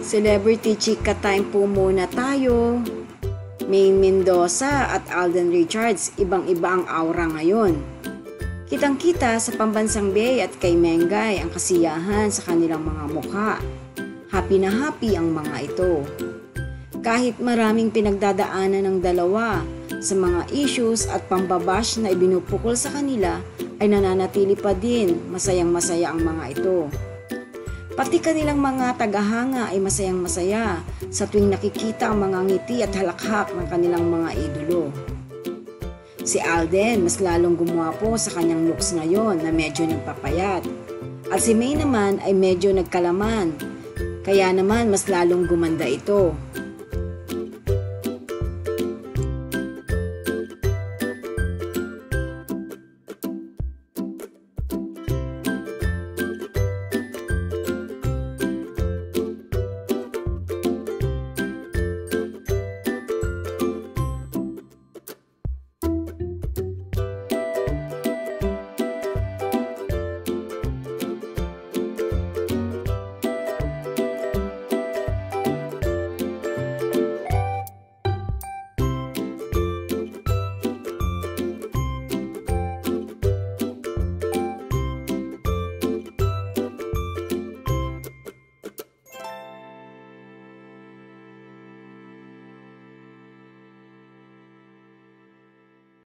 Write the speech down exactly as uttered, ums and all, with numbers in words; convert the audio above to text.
Celebrity chika time po muna tayo. Maine Mendoza at Alden Richards, ibang-iba ang aura ngayon. Kitang-kita sa pambansang Bey at kay Mengay ang kasiyahan sa kanilang mga mukha. Happy na happy ang mga ito. Kahit maraming pinagdadaanan ng dalawa sa mga issues at pambabash na ibinupukol sa kanila, ay nananatili pa din masayang-masaya ang mga ito. Pati kanilang mga tagahanga ay masayang-masaya sa tuwing nakikita ang mga ngiti at halakhak ng kanilang mga idolo. Si Alden mas lalong gumwapo sa kanyang looks ngayon na medyo nagpapayat. At si May naman ay medyo nagkalaman, kaya naman mas lalong gumanda ito.